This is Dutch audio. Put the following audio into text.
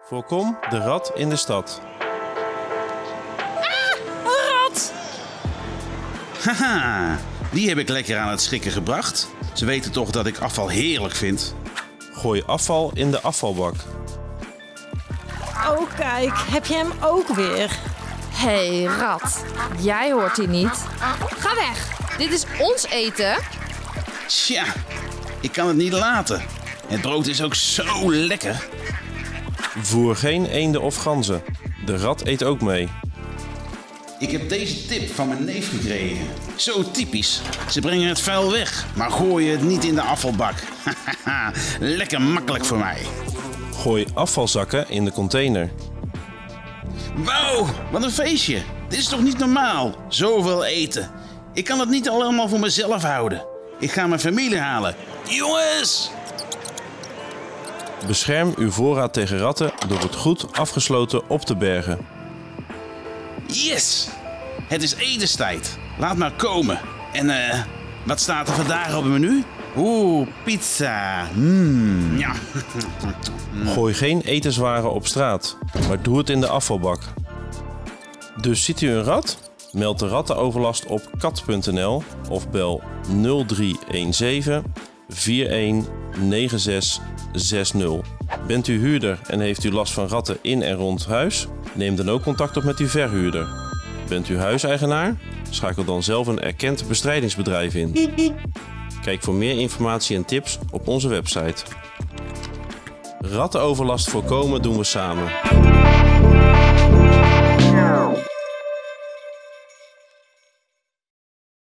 Voorkom de rat in de stad. Een rat! Haha, die heb ik lekker aan het schrikken gebracht. Ze weten toch dat ik afval heerlijk vind. Gooi afval in de afvalbak. Oh kijk, heb je hem ook weer? Hé, rat. Jij hoort hier niet. Ga weg. Dit is ons eten. Tja, ik kan het niet laten. Het brood is ook zo lekker. Voer geen eenden of ganzen. De rat eet ook mee. Ik heb deze tip van mijn neef gekregen. Zo typisch. Ze brengen het vuil weg, maar gooien het niet in de afvalbak. Hahaha, lekker makkelijk voor mij. Gooi afvalzakken in de container. Wauw, wat een feestje. Dit is toch niet normaal? Zoveel eten. Ik kan het niet allemaal voor mezelf houden. Ik ga mijn familie halen. Jongens! Bescherm uw voorraad tegen ratten door het goed afgesloten op te bergen. Yes! Het is etenstijd. Laat maar komen. En wat staat er vandaag op het menu? Oeh, pizza. Ja. Gooi geen etenswaren op straat, maar doe het in de afvalbak. Dus ziet u een rat? Meld de rattenoverlast op kat.nl of bel 0317 419660. Bent u huurder en heeft u last van ratten in en rond huis? Neem dan ook contact op met uw verhuurder. Bent u huiseigenaar? Schakel dan zelf een erkend bestrijdingsbedrijf in. Kijk voor meer informatie en tips op onze website. Rattenoverlast voorkomen doen we samen.